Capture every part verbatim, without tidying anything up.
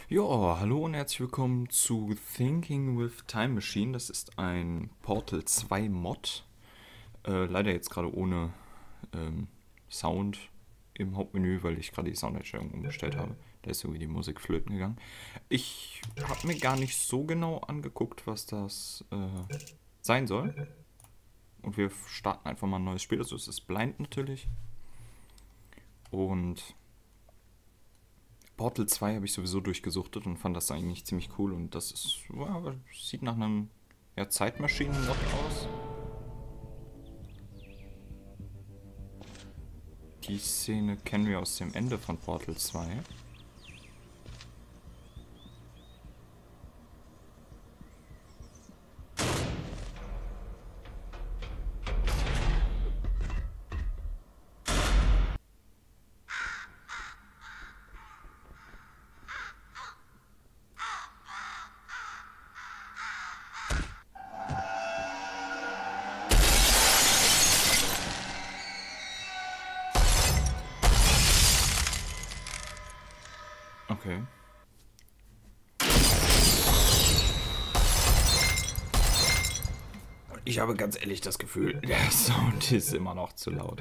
Ja, hallo und herzlich willkommen zu Thinking with Time Machine. Das ist ein Portal zwei Mod. Äh, leider jetzt gerade ohne ähm, Sound im Hauptmenü, weil ich gerade die Soundeinstellung umgestellt habe. Da ist irgendwie die Musik flöten gegangen. Ich habe mir gar nicht so genau angeguckt, was das äh, sein soll. Und wir starten einfach mal ein neues Spiel. Also es ist blind natürlich. Und Portal zwei habe ich sowieso durchgesuchtet und fand das eigentlich ziemlich cool. Und das ist, ja, sieht nach einem ja, Zeitmaschinen-Mod aus. Die Szene kennen wir aus dem Ende von Portal zwei. Okay. Und ich habe ganz ehrlich das Gefühl, der Sound ist immer noch zu laut.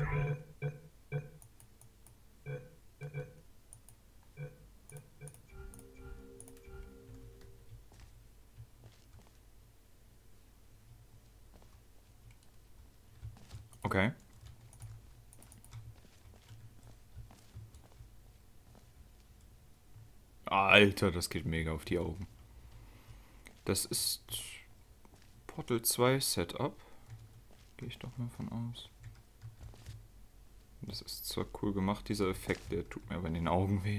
Okay. Alter, das geht mega auf die Augen. Das ist Portal zwei Setup. Gehe ich doch mal von aus. Das ist zwar cool gemacht, dieser Effekt, der tut mir aber in den Augen weh.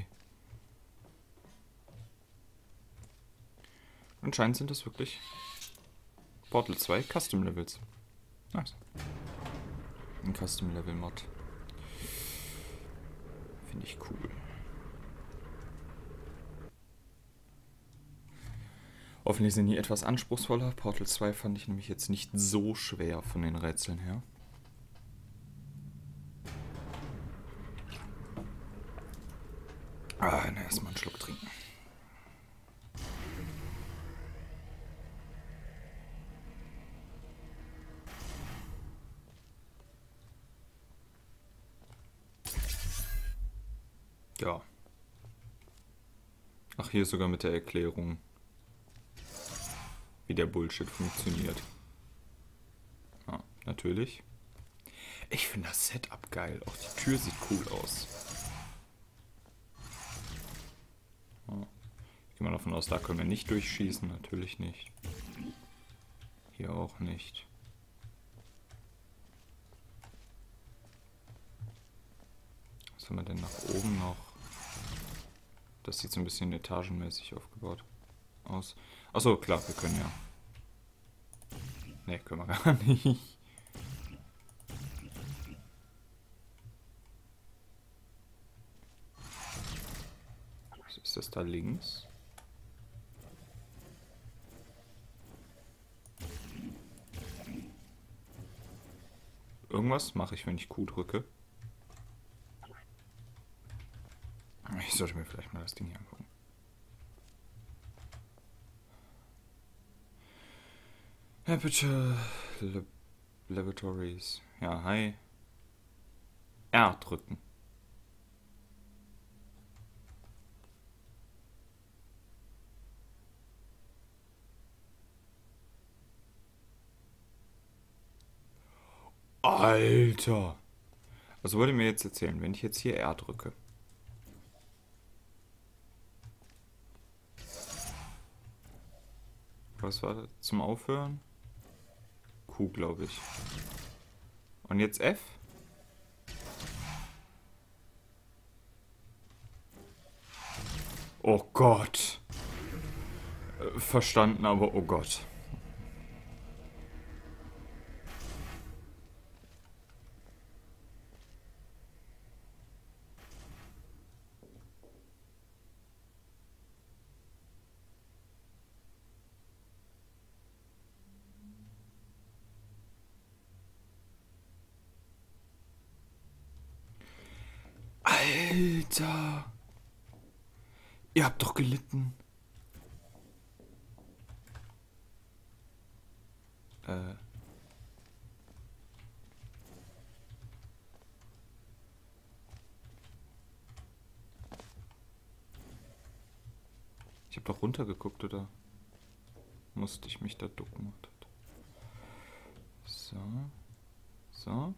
Anscheinend sind das wirklich Portal zwei Custom Levels. Nice. Ein Custom Level Mod. Finde ich cool. Hoffentlich sind die etwas anspruchsvoller. Portal zwei fand ich nämlich jetzt nicht so schwer von den Rätseln her. Ah, na, erstmal einen Schluck trinken. Ja. Ach, hier sogar mit der Erklärung, wie der Bullshit funktioniert. Ja, natürlich. Ich finde das Setup geil. Auch die Tür sieht cool aus. Ja. Ich gehe mal davon aus, da können wir nicht durchschießen. Natürlich nicht. Hier auch nicht. Was haben wir denn nach oben noch? Das sieht so ein bisschen etagenmäßig aufgebaut aus. Achso, klar, wir können ja. Ne, können wir gar nicht. Was ist das da links? Irgendwas mache ich, wenn ich Q drücke. Ich sollte mir vielleicht mal das Ding hier angucken. Aperture Lab Laboratories. Ja, hi. R drücken. Alter! Was wollt ihr mir jetzt erzählen, wenn ich jetzt hier R drücke? Was war das zum Aufhören? Q, glaube ich. Und jetzt F? Oh Gott. Äh, Verstanden, aber oh Gott. Alter. Ihr habt doch gelitten. Äh. Ich hab doch runtergeguckt, oder? Musste ich mich da ducken? So. So.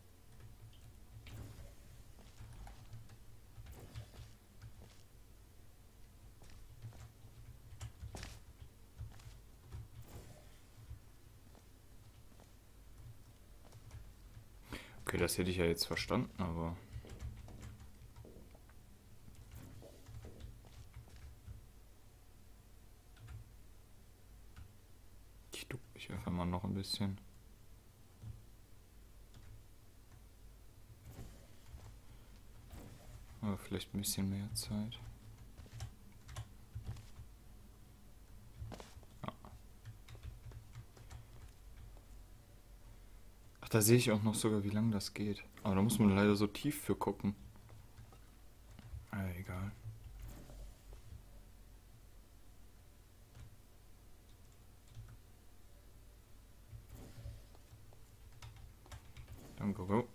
Okay, das hätte ich ja jetzt verstanden, aber... Ich duck mich einfach mal noch ein bisschen. Aber vielleicht ein bisschen mehr Zeit. Ja. Ach, da sehe ich auch noch sogar, wie lange das geht. Aber da muss man leider so tief für gucken. Ah, egal. Dann go, go.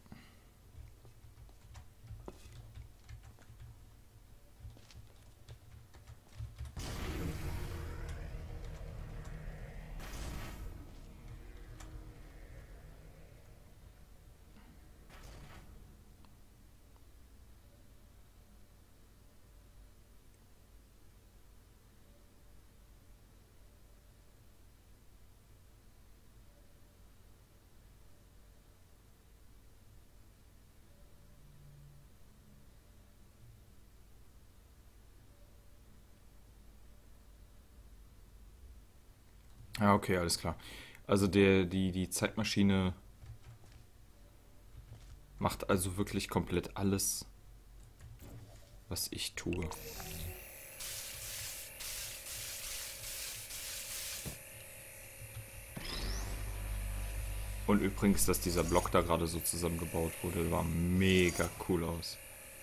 Ah, okay, alles klar. Also der, die, die Zeitmaschine macht also wirklich komplett alles, was ich tue. Und übrigens, dass dieser Block da gerade so zusammengebaut wurde, war mega cool aus.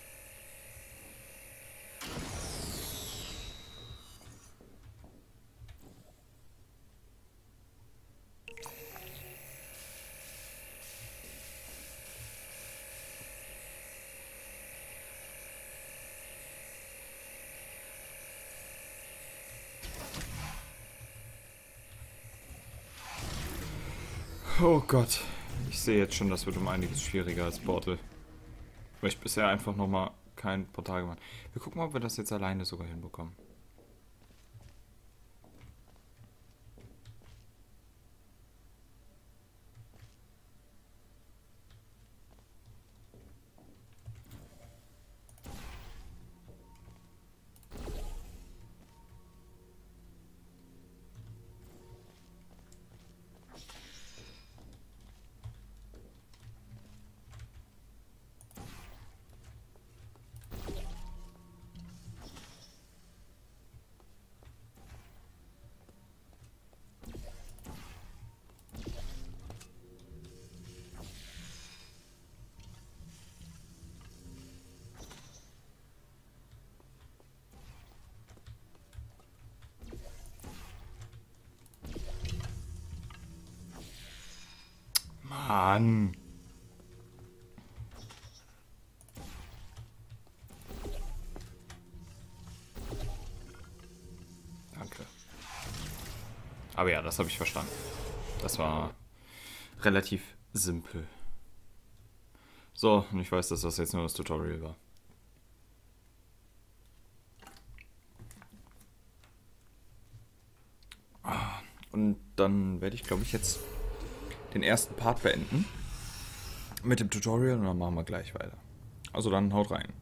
Oh Gott, ich sehe jetzt schon, das wird um einiges schwieriger als Portal. Weil ich bisher einfach nochmal kein Portal gemacht habe. Wir gucken mal, ob wir das jetzt alleine sogar hinbekommen. Mann. Danke. Aber ja, das habe ich verstanden. Das war relativ simpel. So, und ich weiß, dass das jetzt nur das Tutorial war. Und dann werde ich, glaube ich, jetzt den ersten Part beenden mit dem Tutorial und dann machen wir gleich weiter. Also dann haut rein.